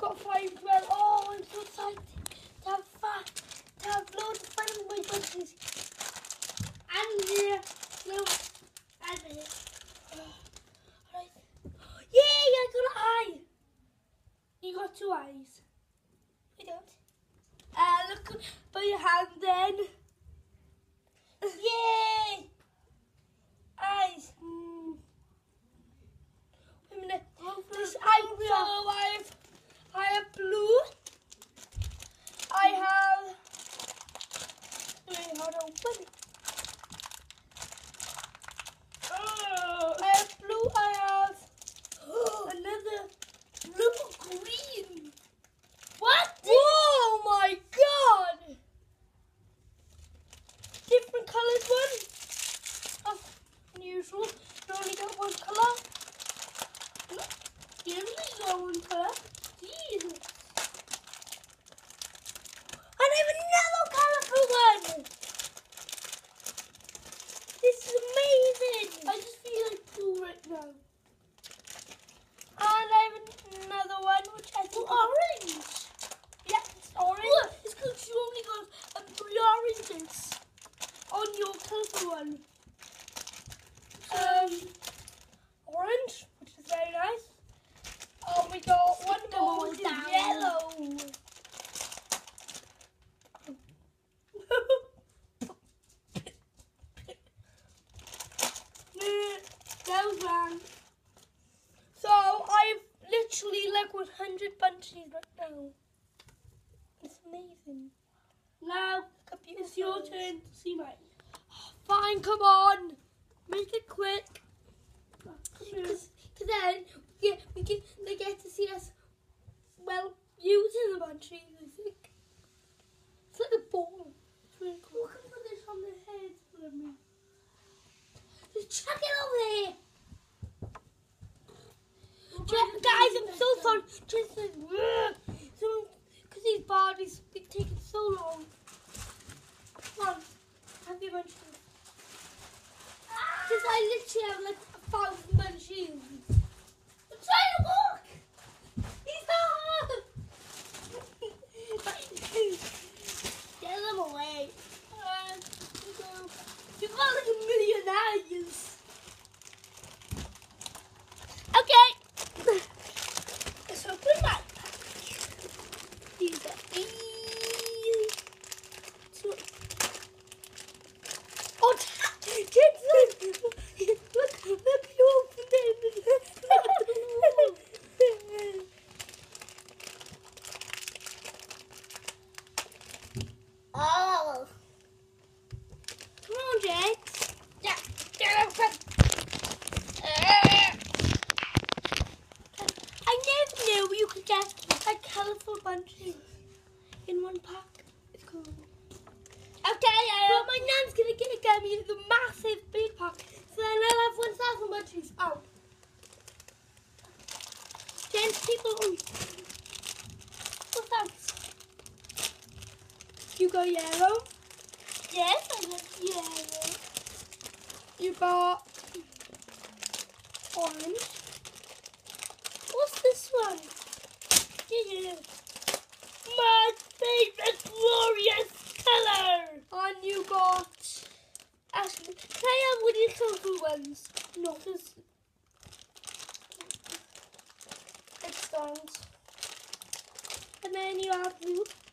got 5 as well. Oh, I'm so excited to have loads of fun with my bunches. And no, and alright. Yay! I got an eye. You got 2 eyes. I don't. Look by your hand then. Yay! Eyes. Wait a minute. This eye. So I have blue. I have. Wait, how to open it? I have blue. I have another blue green. What? Oh my God! Different colours one. That's unusual. You only got one colour. You only got one colour. Jesus. And I have another colourful one. This is amazing. I just feel like blue right now. And I have another one which I think orange. Yeah, it's orange. Look, it's because you only got 3 oranges on your colourful one. Orange, which is very nice. Oh, we got one more, which is yellow. That was wrong. So I've literally like 100 bunches right now. It's amazing. Now it's your turn to see mine. Fine, come on. Make it quick. Because then they get to see us, well, using the bunchies, I think. It's like a ball. It's really cool. We can put this on their heads for me. Just chuck it over there. Guys, I'm so sorry. Jenson, because these bodies been taking so long. Come on, have your bunchies. Because I literally have like 1,000 bunchies. I'm trying to walk. He's not. Get them away. You've got like 1,000,000 eyes. Okay. Let's open that. These are easy. Oh, Jenson! Look, you opened it. Oh. Come on, Jax. Yeah, get open. I never knew you could get like colourful bunches in one pack. It's cool. Okay, but my nan's gonna get me the massive big pack, so then I'll have 1,000 bunches out. James, people, oh thanks. You got yellow? Yes, I got yellow. You got orange. What's this one? Yeah. My favourite glorious colour. And you got. Actually, can I have one of your colourful ones? No, because it stands. And then you have blue.